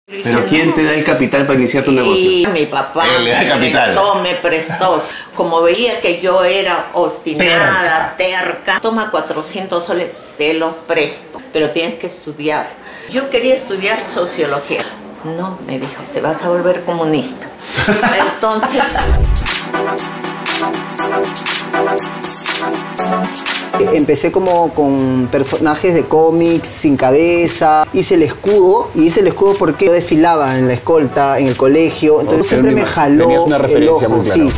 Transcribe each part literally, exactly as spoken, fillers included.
¿Pero quién te da el capital para iniciar tu negocio? Y mi papá Él le da el capital. Prestó, me prestó. Como veía que yo era obstinada, terca, terca toma cuatrocientos soles, te lo presto, pero tienes que estudiar. Yo quería estudiar sociología. No, me dijo, te vas a volver comunista. Entonces... Empecé como con personajes de cómics sin cabeza, hice el escudo, y hice el escudo porque yo desfilaba en la escolta, en el colegio, entonces oh, siempre me jaló. Tenías una referencia muy clara.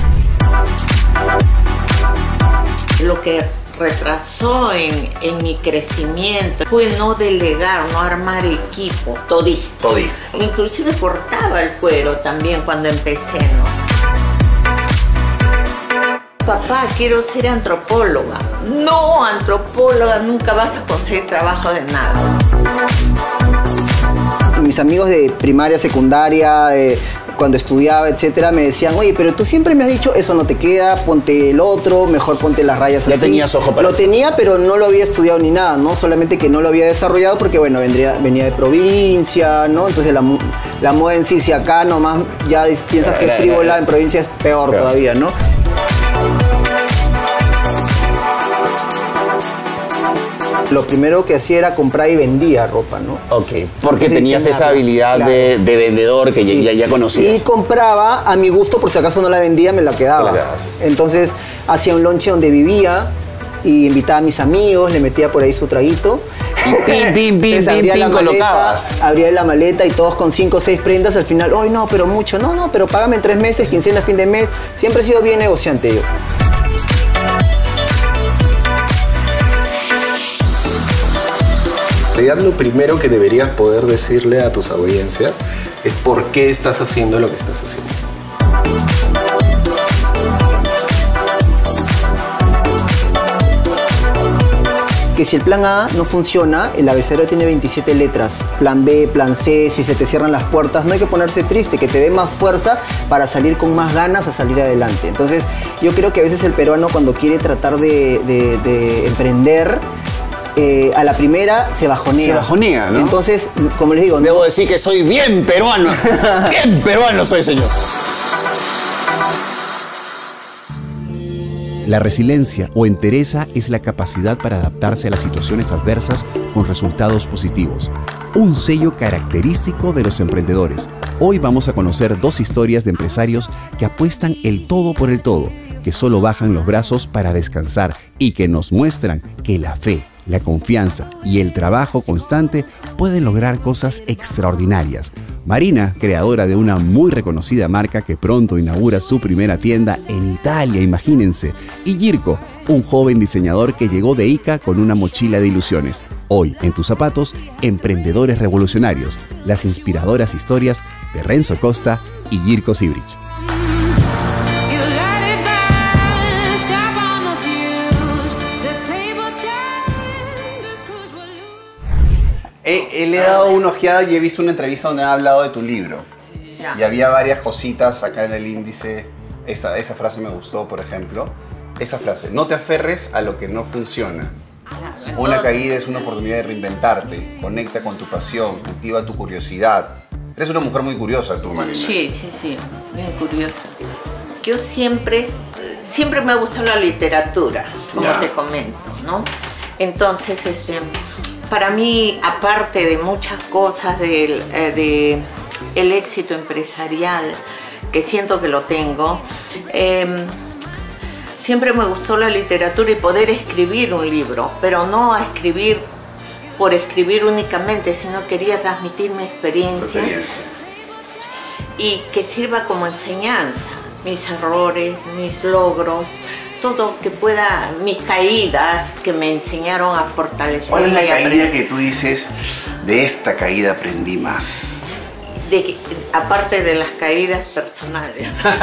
Sí. Lo que retrasó en, en mi crecimiento fue no delegar, no armar equipo, todista. Todista. Inclusive cortaba el cuero también cuando empecé, ¿no? Papá, quiero ser antropóloga. No, antropóloga, nunca vas a conseguir trabajo de nada. Mis amigos de primaria, secundaria, de cuando estudiaba, etcétera, me decían, oye, pero tú siempre me has dicho, eso no te queda, ponte el otro, mejor ponte las rayas así. Ya tenías ojo para Lo eso. tenía, pero no lo había estudiado ni nada, ¿no? Solamente que no lo había desarrollado porque, bueno, vendría, venía de provincia, ¿no? Entonces la, la moda en sí, si acá nomás ya piensas que es frívola, en provincia es peor, peor todavía, ¿no? Lo primero que hacía era comprar y vendía ropa, ¿no? Ok, porque tenías esa habilidad claro. de, de vendedor que sí. ya, ya conocías. Y compraba a mi gusto, por si acaso no la vendía, me la quedaba. Entonces hacía un lonche donde vivía y invitaba a mis amigos, le metía por ahí su traguito. Y pim, pim, pim, pim, abría pim, la colocabas. maleta, abría la maleta y todos con cinco o seis prendas, al final, ¡ay no, pero mucho! No, no, pero págame en tres meses, quincena, fin de mes. Siempre he sido bien negociante yo. En realidad, lo primero que deberías poder decirle a tus audiencias es por qué estás haciendo lo que estás haciendo. Que si el plan A no funciona, el abecedario tiene veintisiete letras. Plan B, plan C, si se te cierran las puertas, no hay que ponerse triste, que te dé más fuerza para salir con más ganas a salir adelante. Entonces, yo creo que a veces el peruano cuando quiere tratar de, de, de emprender, Eh, a la primera se bajonea. Se bajonea, ¿no? Entonces, como les digo... Debo ¿no? decir que soy bien peruano. Bien peruano soy, señor. La resiliencia o entereza es la capacidad para adaptarse a las situaciones adversas con resultados positivos. Un sello característico de los emprendedores. Hoy vamos a conocer dos historias de empresarios que apuestan el todo por el todo, que solo bajan los brazos para descansar y que nos muestran que la fe, la confianza y el trabajo constante pueden lograr cosas extraordinarias. Marina, creadora de una muy reconocida marca que pronto inaugura su primera tienda en Italia, imagínense. Y Jirko, un joven diseñador que llegó de Ica con una mochila de ilusiones. Hoy, en tus zapatos, emprendedores revolucionarios. Las inspiradoras historias de Renzo Costa y Jirko Sibrich. He, le he dado una ojeada y he visto una entrevista donde han hablado de tu libro. Ya. Y había varias cositas acá en el índice. Esa, esa frase me gustó, por ejemplo. Esa frase, no te aferres a lo que no funciona. Una caída es una oportunidad de reinventarte. Conecta con tu pasión, cultiva tu curiosidad. Eres una mujer muy curiosa tú, Marina. Sí, sí, sí, bien curiosa. Yo siempre, siempre me ha gustado la literatura, como ya. te comento, ¿no? Entonces, este... para mí, aparte de muchas cosas del eh, de el éxito empresarial, que siento que lo tengo, eh, siempre me gustó la literatura y poder escribir un libro, pero no a escribir por escribir únicamente, sino quería transmitir mi experiencia, experiencia y que sirva como enseñanza, mis errores, mis logros, todo que pueda, mis caídas que me enseñaron a fortalecer. ¿Cuál es la caída que tú dices, de esta caída aprendí más? De, aparte de las caídas personales.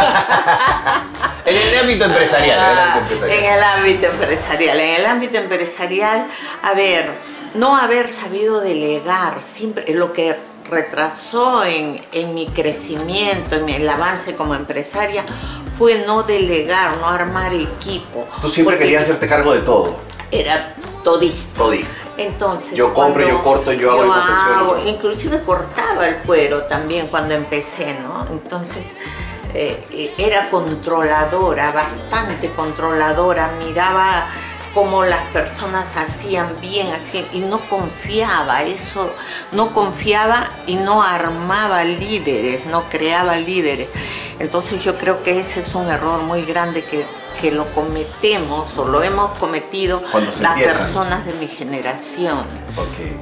En el ámbito empresarial, en el ámbito empresarial. En el ámbito empresarial. En el ámbito empresarial, a ver, no haber sabido delegar, siempre lo que retrasó en, en mi crecimiento, en el avance como empresaria, fue no delegar, no armar equipo. Tú siempre querías hacerte cargo de todo. Era todista. Todista. Entonces, yo compro, yo corto, yo hago y confecciono. Inclusive cortaba el cuero también cuando empecé, ¿no? Entonces eh, era controladora, bastante controladora, miraba cómo las personas hacían bien, hacían, y no confiaba, eso, no confiaba y no armaba líderes, no creaba líderes. Entonces yo creo que ese es un error muy grande que, que lo cometemos o lo hemos cometido las empiezan. personas de mi generación. Okay.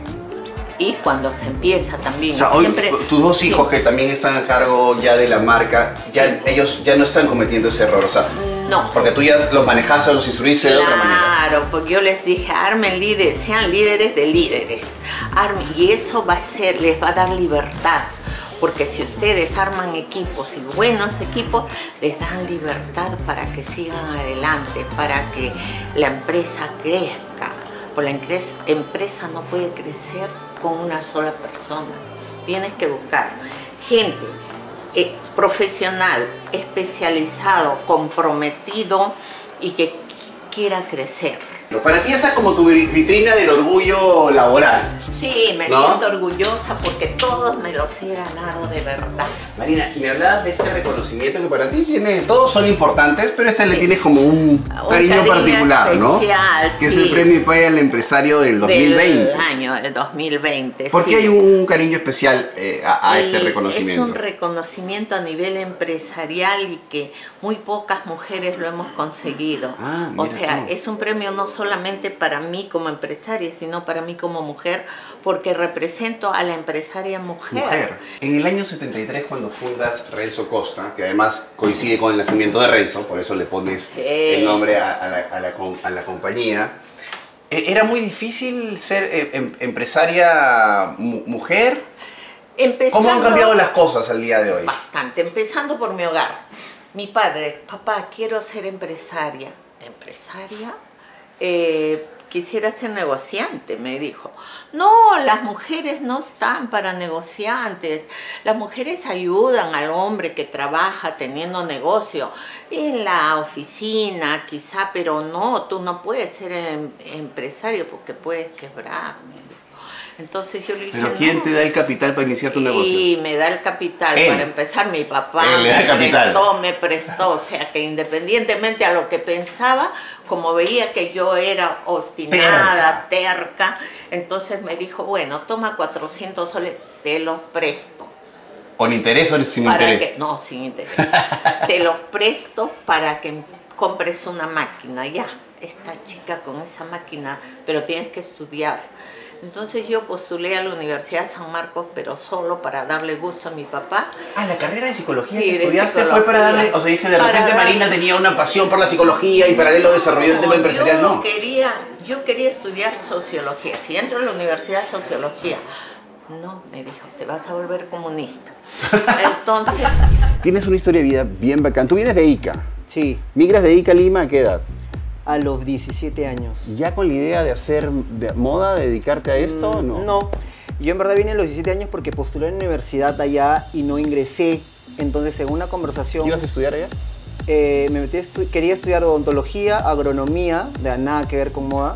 Y cuando se empieza también. O sea, hoy siempre, tus dos sí. hijos que también están a cargo ya de la marca, ya Sí. ellos ya no están cometiendo ese error, o sea, no. porque tú ya los manejaste, los instruiste de otra manera. Claro, porque yo les dije, armen líderes, sean líderes de líderes. Armen, y eso va a ser, les va a dar libertad. Porque si ustedes arman equipos y buenos equipos, les dan libertad para que sigan adelante, para que la empresa crezca. Porque la empresa no puede crecer con una sola persona. Tienes que buscar gente eh, profesional, especializado, comprometido y que quiera crecer. Para ti esa es como tu vitrina del orgullo laboral. Sí, me ¿No? siento orgullosa porque todos me los he ganado de verdad. Marina, me hablabas de este reconocimiento que para ti tiene, todos son importantes, pero este Sí. le tienes como un, Un cariño, cariño particular, ¿no? especial, Que es sí. el premio IPAE al empresario del dos mil veinte. Del año, el dos mil veinte. ¿Por qué sí. hay un cariño especial eh, a, a este Y reconocimiento? Es un reconocimiento a nivel empresarial y que muy pocas mujeres lo hemos conseguido. Ah, o mira sea, tú. es un premio no solamente para mí como empresaria, sino para mí como mujer, porque represento a la empresaria mujer. Mujer. En el año setenta y tres, cuando fundas Renzo Costa, que además coincide con el nacimiento de Renzo, por eso le pones Sí. el nombre a, a, la, a, la, a la compañía, eh, ¿era muy difícil ser eh, em, empresaria mu mujer? Empezando, ¿Cómo han cambiado las cosas al día de hoy? Bastante, empezando por mi hogar. Mi padre, papá, quiero ser empresaria. ¿Empresaria? Eh, quisiera ser negociante, me dijo. No, las mujeres no están para negociantes. Las mujeres ayudan al hombre que trabaja teniendo negocio en la oficina, quizá, pero no, tú no puedes ser em empresario porque puedes quebrar. Entonces yo le dije, ¿Pero quién no. te da el capital para iniciar tu negocio? Y me da el capital. Él. Para empezar, mi papá Él le da el me capital. prestó, me prestó. O sea, que independientemente a lo que pensaba, como veía que yo era obstinada, terca, entonces me dijo, bueno, toma cuatrocientos soles, te los presto. ¿Con interés o sin Para interés? que, no, sin interés. Te los presto para que compres una máquina. Ya, esta chica con esa máquina, pero tienes que estudiar. Entonces yo postulé a la Universidad de San Marcos, pero solo para darle gusto a mi papá. Ah, la carrera de psicología Sí, que de estudiaste psicología. fue para darle... O sea, dije, de Para repente darle- Marina tenía una pasión por la psicología y paralelo desarrolló el tema empresarial, yo no. Quería, yo quería estudiar sociología. Si entro a la Universidad de Sociología, no, me dijo, te vas a volver comunista. Entonces, Tienes una historia de vida bien bacán. Tú vienes de Ica. Sí, ¿Migras de Ica a Lima a qué edad? a los diecisiete años. ¿Ya con la idea de hacer de moda, de dedicarte a esto? Mm, No. No, yo en verdad vine a los diecisiete años porque postulé en la universidad allá y no ingresé. Entonces, según una conversación, ¿Ibas a estudiar allá? eh, me metí a estu- quería estudiar odontología, agronomía, de nada que ver con moda.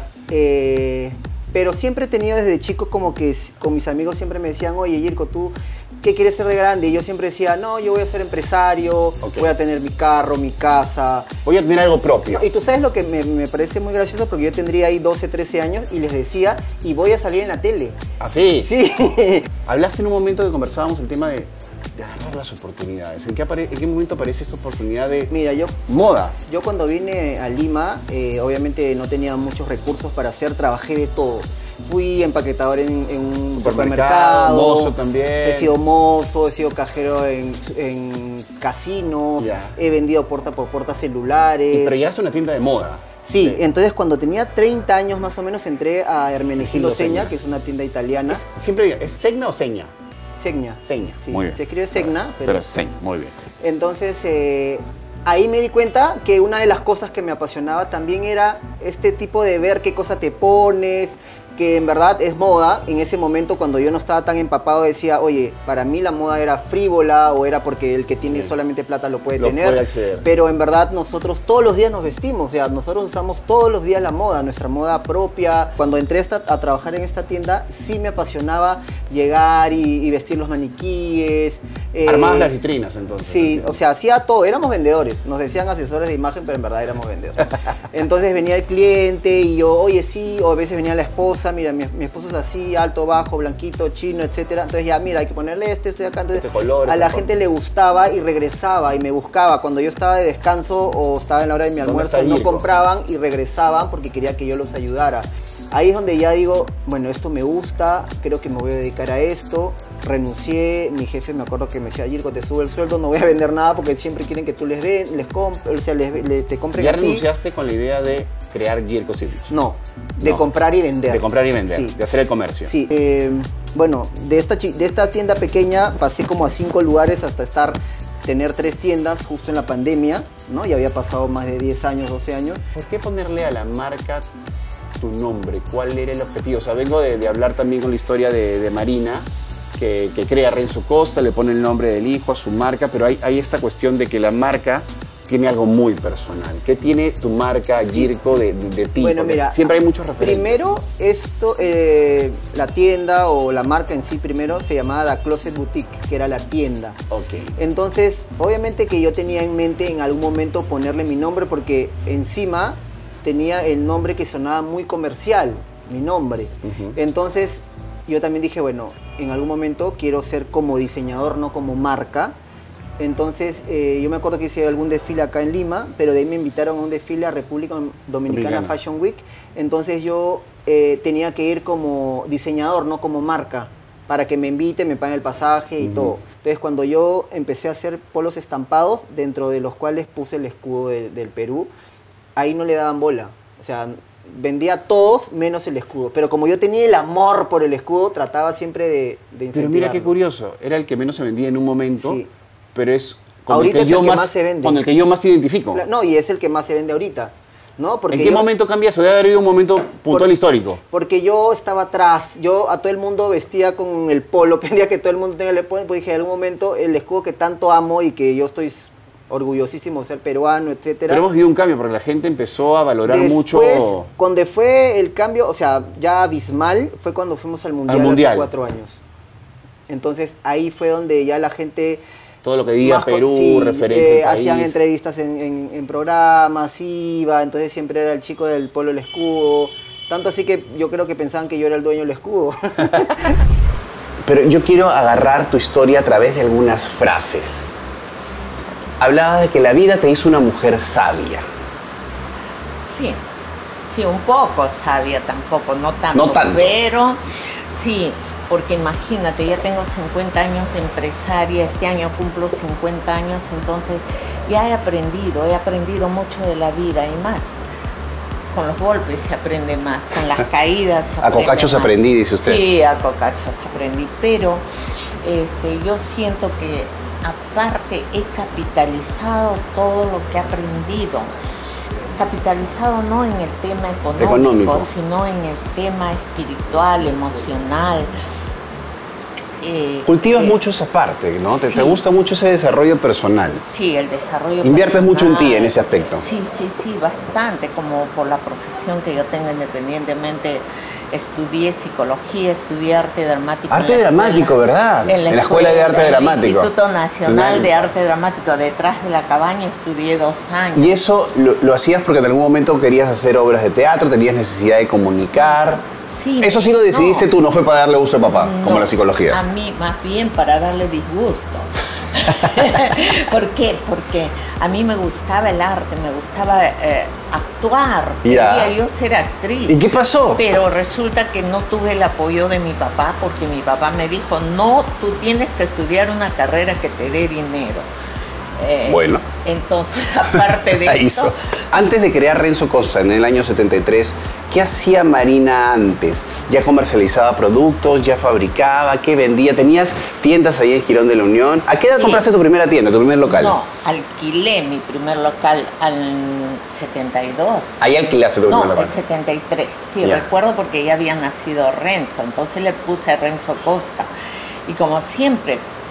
Eh, pero siempre he tenido desde chico como que s- con mis amigos siempre me decían, oye, Yirko, ¿tú qué quieres ser de grande? Y yo siempre decía, no, yo voy a ser empresario, Ok. voy a tener mi carro, mi casa. Voy a tener algo propio. Y tú sabes lo que me, me parece muy gracioso, porque yo tendría ahí doce, trece años y les decía, y voy a salir en la tele. ¿Así? Sí. Hablaste en un momento que conversábamos el tema de, de agarrar las oportunidades. ¿En qué, apare- ¿En qué momento aparece esta oportunidad de Mira, yo moda? Yo cuando vine a Lima, eh, obviamente no tenía muchos recursos para hacer, trabajé de todo. Fui empaquetador en, en un Supermercado, supermercado. mozo también. He sido mozo, he sido cajero en, en casinos, Ya. he vendido puerta por puerta celulares. Pero llegaste a una tienda de moda. Sí, Sí. entonces cuando tenía treinta años más o menos entré a Hermenegildo Hermenegildo Segna. Segna, que es una tienda italiana. Es- siempre ¿es Segna o Seña? Segna. Segna. Sí, Muy bien. se escribe Segna, pero... Pero Seña, muy bien. Entonces, eh, ahí me di cuenta que una de las cosas que me apasionaba también era este tipo de ver qué cosa te pones, que en verdad es moda. En ese momento, cuando yo no estaba tan empapado, decía, oye, para mí la moda era frívola o era porque el que tiene sí. solamente plata lo puede lo tener. Puede acceder. Pero en verdad nosotros todos los días nos vestimos, o sea, nosotros usamos todos los días la moda, nuestra moda propia. Cuando entré esta, a trabajar en esta tienda, sí me apasionaba llegar y, y vestir los maniquíes. Eh, Armadas las vitrinas, entonces. Sí, o sea, hacía todo, éramos vendedores. Nos decían asesores de imagen, pero en verdad éramos vendedores. Entonces venía el cliente y yo, oye, sí, o a veces venía la esposa, mira, mi, mi esposo es así, alto, bajo, blanquito, chino, etcétera. Entonces ya, mira, hay que ponerle este, este acá. Entonces, este color, a la este gente color. le gustaba y regresaba y me buscaba. Cuando yo estaba de descanso o estaba en la hora de mi almuerzo, no compraban y regresaban porque quería que yo los ayudara. Ahí es donde ya digo, bueno, esto me gusta, creo que me voy a dedicar a esto. Renuncié, mi jefe me acuerdo que me decía, Jirko, te sube el sueldo, no voy a vender nada porque siempre quieren que tú les den, les compres, o sea, les, les, te compren ¿Ya a ti. renunciaste con la idea de crear Jirko Silic? No, de no. comprar y vender. De comprar y vender, sí. de hacer el comercio. Sí, eh, bueno, de esta, de esta tienda pequeña pasé como a cinco lugares hasta estar... tener tres tiendas justo en la pandemia, ¿no? Ya había pasado más de diez años, doce años. ¿Por qué ponerle a la marca tu nombre? ¿Cuál era el objetivo? O sea, vengo de, de hablar también con la historia de, de Marina, que, que crea Renzo Costa, le pone el nombre del hijo a su marca, pero hay, hay esta cuestión de que la marca tiene algo muy personal. ¿Qué tiene tu marca, Jirko, de, de, de ti? Bueno, porque mira, siempre hay muchos referentes. Primero, esto, eh, la tienda o la marca en sí primero se llamaba The Closet Boutique, que era la tienda. Ok. Entonces, obviamente que yo tenía en mente en algún momento ponerle mi nombre porque encima tenía el nombre que sonaba muy comercial, mi nombre. Uh-huh. Entonces, yo también dije, bueno, en algún momento quiero ser como diseñador, no como marca. Entonces, eh, yo me acuerdo que hice algún desfile acá en Lima, pero de ahí me invitaron a un desfile a República Dominicana, Dominicana. Fashion Week. Entonces yo eh, tenía que ir como diseñador, no como marca, para que me inviten, me paguen el pasaje y uh-huh. todo. Entonces, cuando yo empecé a hacer polos estampados, dentro de los cuales puse el escudo de, del Perú, ahí no le daban bola. O sea, vendía todos menos el escudo. Pero como yo tenía el amor por el escudo, trataba siempre de, de incentivarlo. Pero mira qué curioso, era el que menos se vendía en un momento. Sí. Pero es con ahorita el que, es yo el que más, más se vende. Con el que yo más identifico. No, y es el que más se vende ahorita. ¿No? Porque ¿En qué yo, momento cambia eso? Debe haber habido un momento puntual por, histórico. Porque yo estaba atrás, yo a todo el mundo vestía con el polo, quería que todo el mundo tenga el polo, pues dije, en algún momento el escudo que tanto amo y que yo estoy orgullosísimo de ser peruano, etcétera. Pero hemos vivido un cambio porque la gente empezó a valorar Después, mucho. Cuando fue el cambio, o sea, ya abismal, fue cuando fuimos al mundial, al mundial. hace cuatro años. Entonces ahí fue donde ya la gente... Todo lo que diga Más, Perú, sí, referencia eh, al país. Hacían entrevistas en, en, en programas, iba, entonces siempre era el chico del polo el escudo. Tanto así que yo creo que pensaban que yo era el dueño del escudo. Pero yo quiero agarrar tu historia a través de algunas frases. Hablabas de que la vida te hizo una mujer sabia. Sí, sí, un poco sabia tampoco, no tanto. No tanto. Pero sí. Porque imagínate, ya tengo cincuenta años de empresaria, este año cumplo cincuenta años, entonces ya he aprendido, he aprendido mucho de la vida y más. Con los golpes se aprende más, con las caídas se aprende A cocachos más. aprendí, dice usted. Sí, a cocachos aprendí, pero este, yo siento que aparte he capitalizado todo lo que he aprendido. Capitalizado no en el tema económico, Económico. sino en el tema espiritual, emocional. Eh, Cultivas eh, mucho esa parte, ¿no? Te, sí. te gusta mucho ese desarrollo personal. Sí, el desarrollo Inviertes personal. mucho en ti en ese aspecto. Sí, sí, sí, bastante, como por la profesión que yo tengo independientemente. Estudié psicología, estudié arte dramático. Arte dramático, ¿verdad? En la, en la Escuela de Arte en el Dramático. Instituto Nacional de Arte Dramático, detrás de la cabaña, estudié dos años. ¿Y eso lo, lo hacías porque en algún momento querías hacer obras de teatro, tenías necesidad de comunicar? Sí, Eso sí lo decidiste no, tú, no fue para darle uso a papá, no, como la psicología. A mí, más bien para darle disgusto. ¿Por qué? Porque a mí me gustaba el arte, me gustaba eh, actuar, Ya. quería yo ser actriz. ¿Y qué pasó? Pero resulta que no tuve el apoyo de mi papá porque mi papá me dijo, no, tú tienes que estudiar una carrera que te dé dinero. Eh, Bueno. Entonces, aparte de La eso... hizo. Antes de crear Renzo Costa en el año setenta y tres, ¿qué hacía Marina antes? ¿Ya comercializaba productos? ¿Ya fabricaba? ¿Qué vendía? ¿Tenías tiendas ahí en Girón de la Unión? ¿A qué edad Sí. compraste tu primera tienda, tu primer local? No, alquilé mi primer local al setenta y dos. Ahí alquilaste tu primer No, local. el setenta y tres, sí, Ya. recuerdo porque ya había nacido Renzo, entonces le puse Renzo Costa. Y como siempre,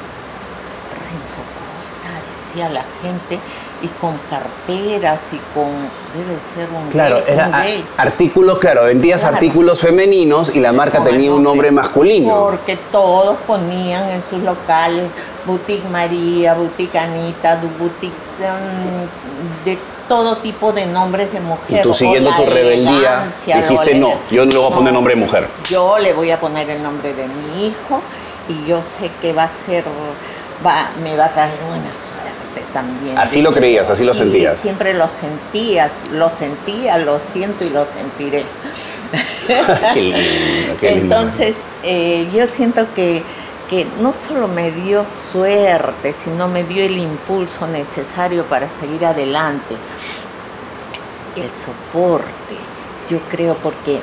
Renzo Costa, decía la gente, y con carteras y con, debe ser un Claro, gay, era un a- gay. artículos, claro, vendías Claro. artículos femeninos y la marca Con el tenía un nombre masculino. Porque todos ponían en sus locales Boutique María, Boutique Anita, du- Boutique um, de todo tipo de nombres de mujer. Y tú, o siguiendo la tu rebeldía, elegancia, dijiste, lo no, yo no le voy a poner no, nombre de mujer. Yo le voy a poner el nombre de mi hijo y yo sé que va a ser, va, me va a traer buena suerte también. Así lo creías, así lo Sí, sentías. Siempre lo sentías, lo sentía, lo siento y lo sentiré. Qué lindo, qué lindo. Entonces, eh, yo siento que, que no solo me dio suerte, sino me dio el impulso necesario para seguir adelante. El soporte, yo creo, porque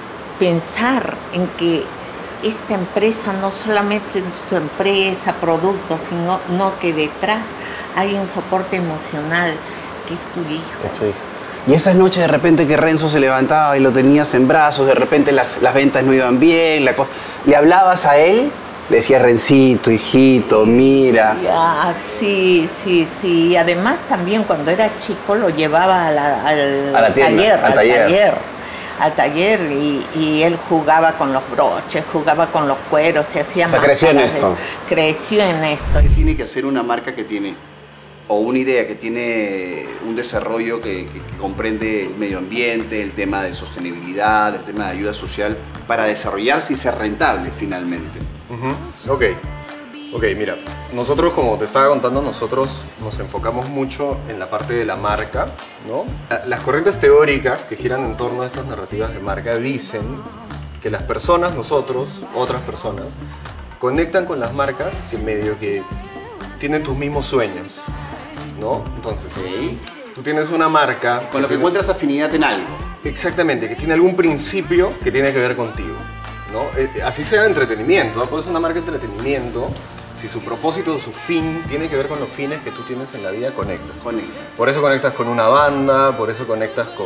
pensar en que esta empresa no solamente es tu empresa, productos, sino no que detrás hay un soporte emocional que es tu hijo. Esto, hijo. Y esas noches de repente que Renzo se levantaba y lo tenías en brazos, de repente las, las ventas no iban bien, la co- ¿le hablabas a él? Le decías, Rencito, hijito, mira. Ya, sí, sí, sí. Además también cuando era chico lo llevaba a la- al A la tienda, taller, al al taller. taller, al taller y, y él jugaba con los broches, jugaba con los cueros, se hacía O sea, creció en máscaras de- esto. Creció en esto. ¿Qué tiene que hacer una marca que tiene, o una idea que tiene un desarrollo que, que- que comprende el medio ambiente, el tema de sostenibilidad, el tema de ayuda social, para desarrollarse y ser rentable finalmente? Ujú. Ok, ok, mira, nosotros como te estaba contando, nosotros nos enfocamos mucho en la parte de la marca, ¿no? La- Las corrientes teóricas que giran en torno a estas narrativas de marca dicen que las personas, nosotros, otras personas, conectan con las marcas que medio que tienen tus mismos sueños, ¿no? Entonces, tú tienes una marca... Con lo que tiene- encuentras afinidad en algo. Exactamente, que tiene algún principio que tiene que ver contigo, ¿no? Eh, así sea entretenimiento, ¿no? Puede ser una marca de entretenimiento, si su propósito, su fin tiene que ver con los fines que tú tienes en la vida, conectas. Conecta. Por eso conectas con una banda, por eso conectas con,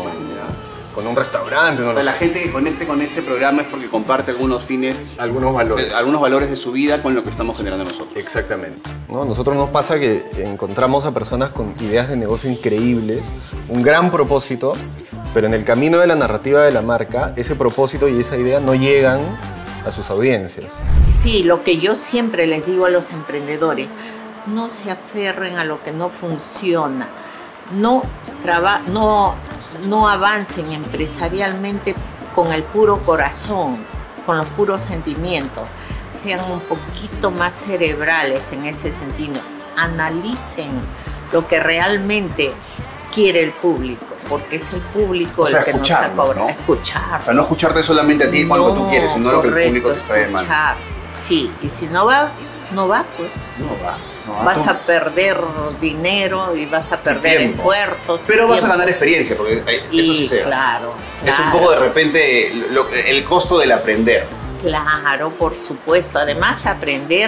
con un restaurante, no O lo sea, la sé. gente que conecte con este programa es porque comparte algunos fines, Algunos valores. eh, algunos valores de su vida con lo que estamos generando nosotros. Exactamente. ¿No? Nosotros nos pasa que encontramos a personas con ideas de negocio increíbles, un gran propósito, pero en el camino de la narrativa de la marca, ese propósito y esa idea no llegan a sus audiencias. Sí, lo que yo siempre les digo a los emprendedores, no se aferren a lo que no funciona, no, traba, no, no avancen empresarialmente con el puro corazón, con los puros sentimientos, sean un poquito más cerebrales en ese sentido, analicen lo que realmente quiere el público, porque es el público O sea, el que nos ha escucharlo, cobrado, ¿no? escuchar. Para no escucharte solamente a ti con lo que tú quieres, sino lo que el correcto, público te está demandando. escuchar. Sí, y si no va, no va, pues. No va. no va. Vas Tú- a perder dinero y vas a perder tiempo. esfuerzos. y Pero vas a tiempo. ganar experiencia, porque eh, Y eso sí se gana. claro, Es un claro. poco de repente lo- el costo del aprender. Claro, por supuesto. Además, aprender,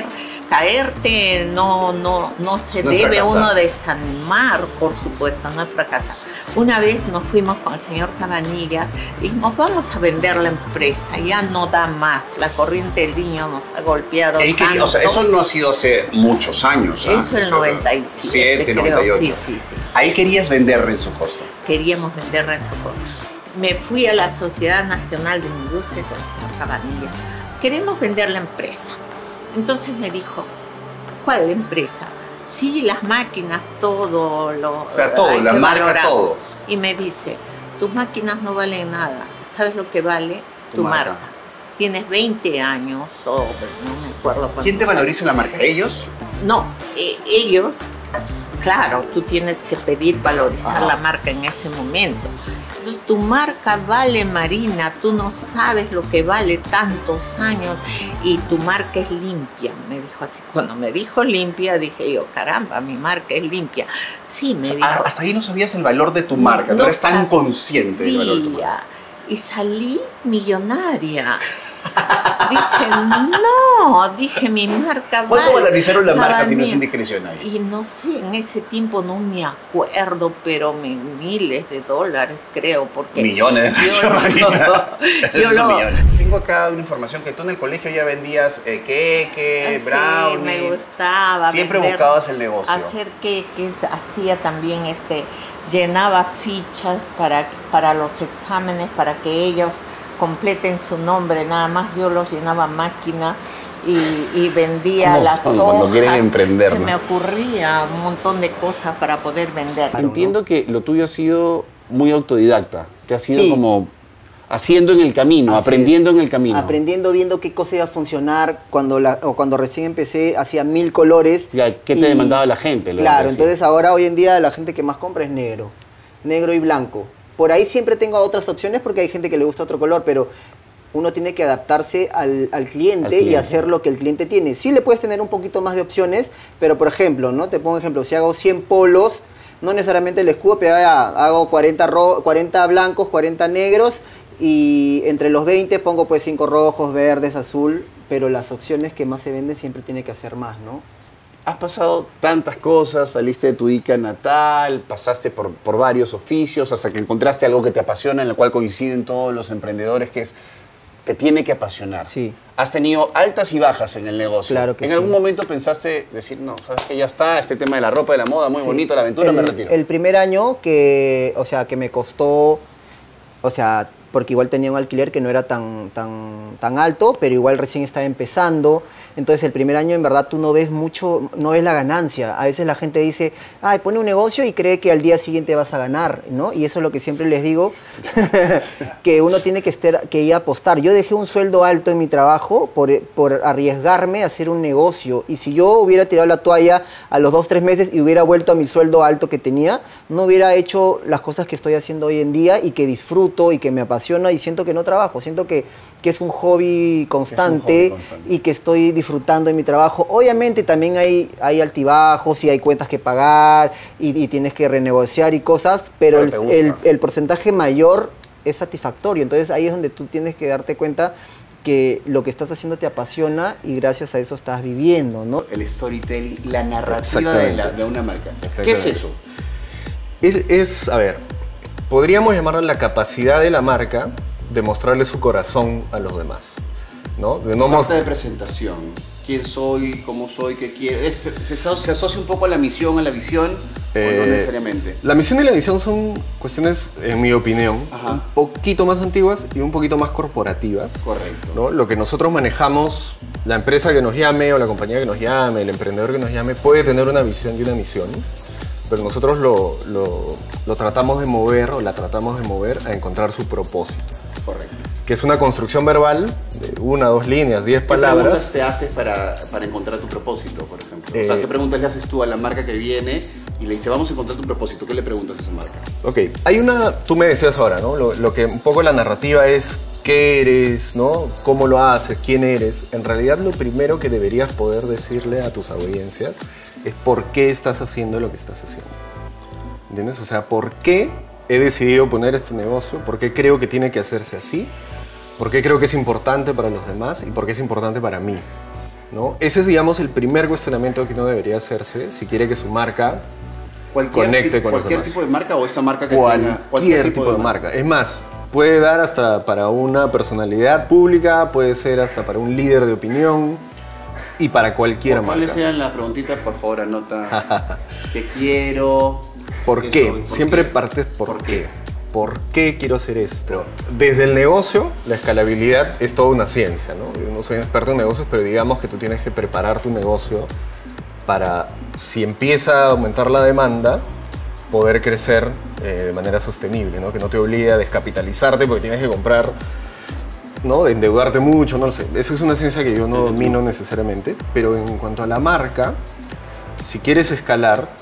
caerte, no, no, no se No es debe fracasar. uno desanimar, por supuesto, no es fracasar. Una vez nos fuimos con el señor Cabanillas y dijimos, vamos a vender la empresa, ya no da más, la corriente del niño nos ha golpeado Ey, que- tanto. o sea, eso no ha sido hace muchos años. ¿ah? Eso el noventa y siete, siete, creo. noventa y ocho. Sí, sí, sí. Ahí querías vender Renzo Costa. Queríamos vender Renzo Costa. Me fui a la Sociedad Nacional de Industria con el señor Cabanilla. Queremos vender la empresa. Entonces me dijo, ¿cuál empresa? Sí, las máquinas, todo. Lo, O sea, todo, hay la que marca, valorar. todo. Y me dice, tus máquinas no valen nada. ¿Sabes lo que vale? Tu Tu, marca. marca. Tienes veinte años o no me acuerdo cuántos. ¿Quién te valoriza la marca? ¿Ellos? No, e- ellos, claro, tú tienes que pedir valorizar Ajá. la marca en ese momento. Entonces, tu marca vale, Marina, tú no sabes lo que vale tantos años y tu marca es limpia, me dijo así. Cuando me dijo limpia, dije yo, caramba, mi marca es limpia. Sí, me dijo. Ah, hasta ahí no sabías el valor de tu marca, no, eres tan sabía. consciente del valor de tu marca. y salí millonaria. Dije, no, dije, mi marca vale. ¿Cuánto valorizaron la marca Vale. si no es indiscreción ahí? Y no sé, en ese tiempo no me acuerdo, pero me, miles de dólares creo, porque... Millones de yo, Marina. yo Esos son lo- millones. Tengo acá una información que tú en el colegio ya vendías eh, queque, Sí, brownies. me gustaba. Siempre vender, buscabas el negocio. Hacer queques, hacía también este, llenaba fichas para, para los exámenes, para que ellos completen su nombre, nada más yo los llenaba a máquina y, y vendía ¿Cómo las son hojas. cuando quieren emprender, Se no? me ocurría un montón de cosas para poder vender. Entiendo que lo tuyo ha sido muy autodidacta, que ha sido Sí. como haciendo en el camino, Así aprendiendo es. en el camino. Aprendiendo, viendo qué cosa iba a funcionar. Cuando, la, o cuando recién empecé, hacía mil colores. Ya, ¿qué te y- demandaba la gente? Lo Claro, que decía. entonces ahora hoy en día la gente que más compra es negro. Negro y blanco. Por ahí siempre tengo otras opciones porque hay gente que le gusta otro color, pero uno tiene que adaptarse al, al cliente, Al cliente. y hacer lo que el cliente tiene. Sí le puedes tener un poquito más de opciones, pero por ejemplo, ¿no? Te pongo un ejemplo, si hago cien polos, no necesariamente el escudo, pero ya hago cuarenta, ro- cuarenta blancos, cuarenta negros, y entre los veinte pongo pues cinco rojos, verdes, azul, pero las opciones que más se venden siempre tiene que hacer más, ¿no? Has pasado tantas cosas, saliste de tu Ica natal, pasaste por, por varios oficios, hasta que encontraste algo que te apasiona, en el cual coinciden todos los emprendedores, que es, te tiene que apasionar. Sí. Has tenido altas y bajas en el negocio. Claro que ¿En sí. algún momento pensaste decir, no, sabes que ya está, este tema de la ropa, de la moda, muy Sí. bonito, la aventura, el, me retiro? El primer año que, o sea, que me costó, o sea, porque igual tenía un alquiler que no era tan, tan, tan alto, pero igual recién estaba empezando. Entonces el primer año en verdad tú no ves mucho, no ves la ganancia. A veces la gente dice, ay, pone un negocio y cree que al día siguiente vas a ganar, ¿no? Y eso es lo que siempre les digo, que uno tiene que, estar, que ir a apostar. Yo dejé un sueldo alto en mi trabajo por, por arriesgarme a hacer un negocio. Y si yo hubiera tirado la toalla a los dos, tres meses y hubiera vuelto a mi sueldo alto que tenía, no hubiera hecho las cosas que estoy haciendo hoy en día y que disfruto y que me apasiona y siento que no trabajo. Siento que, que es un hobby constante, hobby constante. y que estoy disfrutando en mi trabajo. Obviamente también hay, hay altibajos y hay cuentas que pagar y, y tienes que renegociar y cosas, pero, Pero te gusta. el, el, el porcentaje mayor es satisfactorio. Entonces ahí es donde tú tienes que darte cuenta que lo que estás haciendo te apasiona y gracias a eso estás viviendo, ¿no? El storytelling, la narrativa de, la- de una marca. ¿Qué Exactamente. es eso? Es, es, a ver, podríamos llamarla la capacidad de la marca de mostrarle su corazón a los demás, ¿no? De no Carta mostrar... de presentación. ¿Quién soy? ¿Cómo soy? ¿Qué quiero? Este- ¿Se, se asocia un poco a la misión, a la visión? ¿O no Eh, necesariamente? La misión y la visión son cuestiones, en mi opinión, Ajá. un poquito más antiguas y un poquito más corporativas. Correcto. ¿No? Lo que nosotros manejamos, la empresa que nos llame o la compañía que nos llame, el emprendedor que nos llame, puede tener una visión y una misión, pero nosotros lo, lo, lo tratamos de mover o la tratamos de mover a encontrar su propósito, Correcto. que es una construcción verbal de una, dos líneas, diez ¿Qué preguntas palabras. te haces para, para encontrar tu propósito, por ejemplo? o Eh, sea, ¿qué preguntas le haces tú a la marca que viene y le dice, vamos a encontrar tu propósito? ¿Qué le preguntas a esa marca? Ok, hay una, tú me decías ahora, ¿no? Lo, lo que un poco la narrativa es qué eres, ¿no? Cómo lo haces, quién eres. En realidad lo primero que deberías poder decirle a tus audiencias es por qué estás haciendo lo que estás haciendo. ¿Entiendes? O sea, ¿por qué he decidido poner este negocio? ¿Por qué creo que tiene que hacerse así? ¿Por qué creo que es importante para los demás? ¿Y por qué es importante para mí? ¿No? Ese es, digamos, el primer cuestionamiento que uno debería hacerse si quiere que su marca Cualquier, conecte ti- con los cualquier demás. tipo de marca o esa marca que Cualquier, tenga cualquier tipo, de marca. Es más, puede dar hasta para una personalidad pública, puede ser hasta para un líder de opinión y para cualquier ¿Cuáles marca. eran las preguntitas? Por favor, anota. ¿Qué quiero? ¿Por qué? soy? ¿Por Siempre qué? partes por, ¿Por qué? qué? ¿Por qué quiero hacer esto? Desde el negocio, la escalabilidad es toda una ciencia, ¿no? Yo no soy experto en negocios, pero digamos que tú tienes que preparar tu negocio para, si empieza a aumentar la demanda, poder crecer eh, de manera sostenible, ¿no? Que no te obligue a descapitalizarte porque tienes que comprar, ¿no? De endeudarte mucho, no lo sé. Eso es una ciencia que yo no domino necesariamente, pero en cuanto a la marca, si quieres escalar,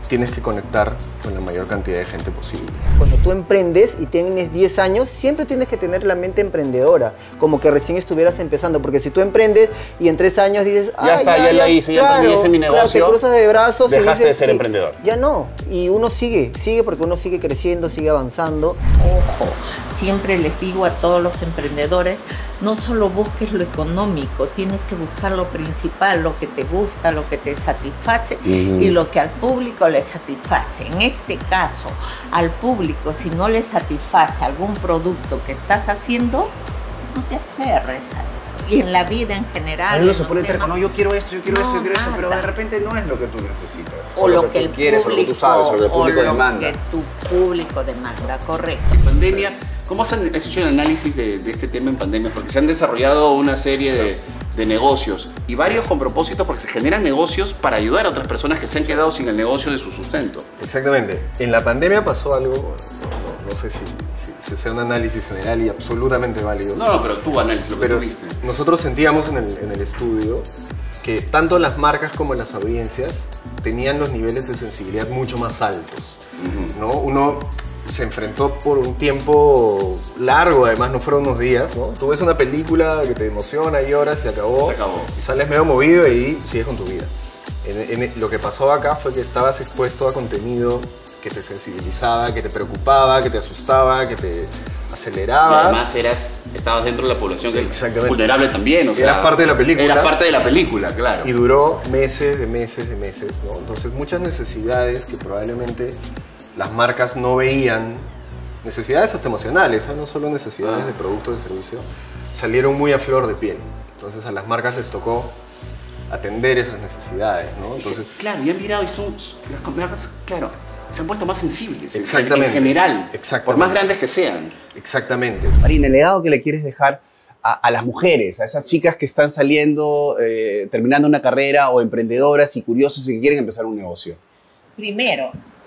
tienes que conectar con la mayor cantidad de gente posible. Cuando tú emprendes y tienes diez años, siempre tienes que tener la mente emprendedora, como que recién estuvieras empezando, porque si tú emprendes y en tres años dices, ya está, ya, ya la hice, claro, ya hice mi negocio, claro, te cruzas de brazos dejaste y dices, de ser sí, emprendedor. Ya no, y uno sigue, sigue porque uno sigue creciendo, sigue avanzando. Ojo, siempre les digo a todos los emprendedores, no solo busques lo económico, tienes que buscar lo principal, lo que te gusta, lo que te satisface uh-huh. y lo que al público le satisface. En este caso, al público, si no le satisface algún producto que estás haciendo, no te aferres a eso. Y en la vida en general. Uno se pone terco, no, yo quiero esto, yo quiero no, esto, yo quiero nada. esto, pero de repente no es lo que tú necesitas. O, o lo, lo que, que tú quieres, público, o lo que tú sabes, o lo que el público o lo demanda. que tu público demanda, correcto. En pandemia, ¿cómo has hecho el análisis de, de este tema en pandemia? Porque se han desarrollado una serie de, de negocios y varios con propósito porque se generan negocios para ayudar a otras personas que se han quedado sin el negocio de su sustento. Exactamente. En la pandemia pasó algo, no, no sé si, si, si sea un análisis general y absolutamente válido. No, no, pero tú análisis lo que pero tú viste. Nosotros sentíamos en el, en el estudio que tanto las marcas como las audiencias tenían los niveles de sensibilidad mucho más altos. Uh-huh. ¿No? Uno se enfrentó por un tiempo largo, además no fueron unos días, ¿no? Tú ves una película que te emociona y lloras, se acabó, se acabó. Y sales medio movido y sigues con tu vida. En, en, lo que pasó acá fue que estabas expuesto a contenido que te sensibilizaba, que te preocupaba, que te asustaba, que te aceleraba. Y además eras, estabas dentro de la población que es vulnerable también, o sea, eras parte de la película. Eras parte de la película, claro. Y duró meses, de meses, de meses, ¿no? Entonces muchas necesidades que probablemente las marcas no veían, necesidades hasta emocionales, ¿eh? No solo necesidades ah. de producto o de servicio, salieron muy a flor de piel. Entonces a las marcas les tocó atender esas necesidades, ¿no? Entonces, se, claro, y han mirado y son, las marcas, claro, se han vuelto más sensibles. Exactamente. En general, exactamente. Por más grandes que sean. Exactamente. Marina, el legado que le quieres dejar a, a las mujeres, a esas chicas que están saliendo, eh, terminando una carrera o emprendedoras y curiosas y que quieren empezar un negocio. Primero,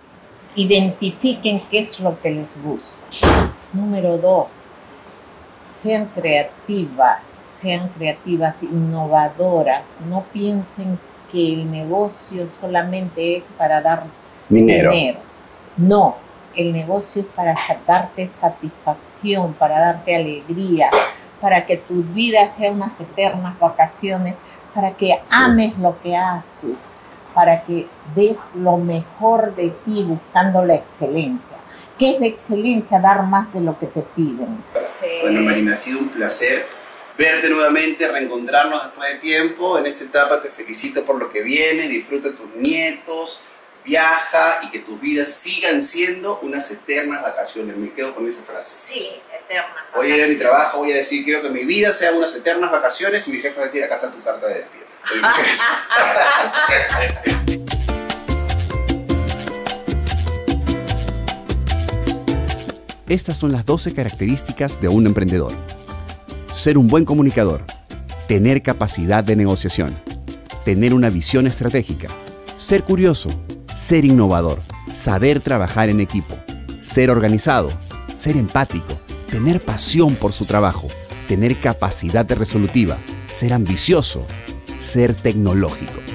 identifiquen qué es lo que les gusta. Número dos, sean creativas, sean creativas, innovadoras. No piensen que el negocio solamente es para dar dinero. dinero. No, el negocio es para darte satisfacción, para darte alegría, para que tu vida sea unas eternas vacaciones, para que sí. ames lo que haces, para que des lo mejor de ti buscando la excelencia. ¿Qué es la excelencia? Dar más de lo que te piden. Sí. Bueno, Marina, ha sido un placer verte nuevamente, reencontrarnos después de tiempo. En esta etapa te felicito por lo que viene, disfruta tus nietos, viaja y que tus vidas sigan siendo unas eternas vacaciones. Me quedo con esa frase. Sí, eternas vacaciones. Voy a ir a mi trabajo, voy a decir, quiero que mi vida sea unas eternas vacaciones y mi jefe va a decir, acá está tu carta de despido. Estas son las doce características de un emprendedor. Ser un buen comunicador, tener capacidad de negociación, tener una visión estratégica, ser curioso, ser innovador, saber trabajar en equipo, ser organizado, ser empático, tener pasión por su trabajo, tener capacidad resolutiva, ser ambicioso, ser tecnológico.